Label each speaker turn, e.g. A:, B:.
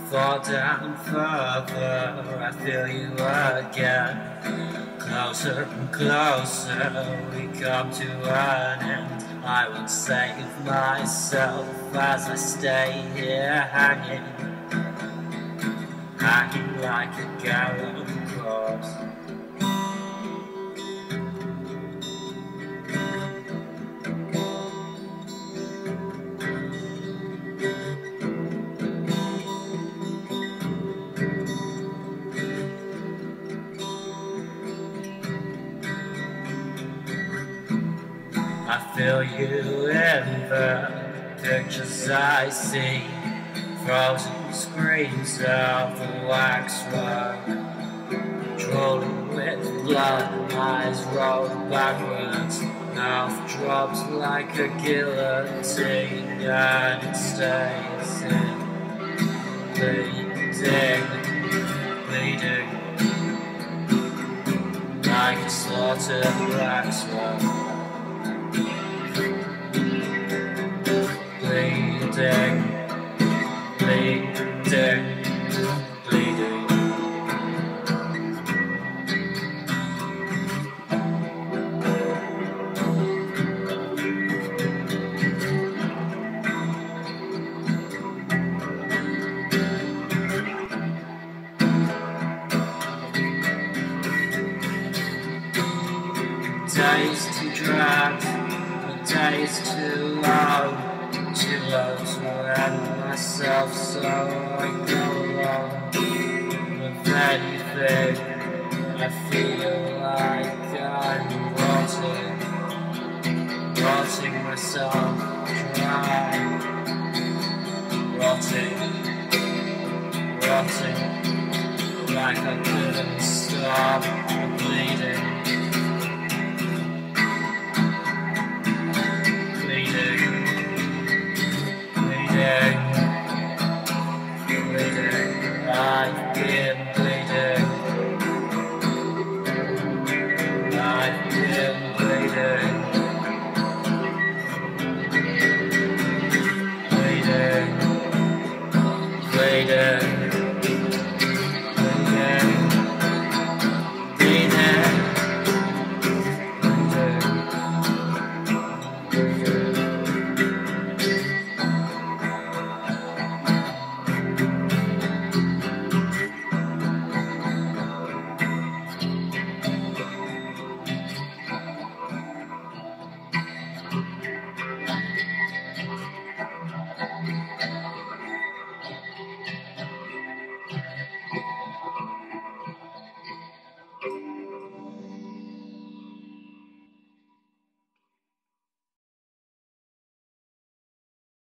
A: fall down further, I feel you again. Closer and closer, we come to an end. I won't save myself as I stay here hanging like a gallows cross. I feel you in the pictures I see, frozen screens of the waxwork, drooling with blood, eyes rolled backwards, mouth drops like a guillotine, and it stays in, bleeding, like a slaughtered waxwork. Bleeding, bleeding, bleeding. Days too dragged, the days too long. Too low to end myself, so I go along with anything. I feel like I'm rotting myself dry, rotting, like I couldn't stop bleeding.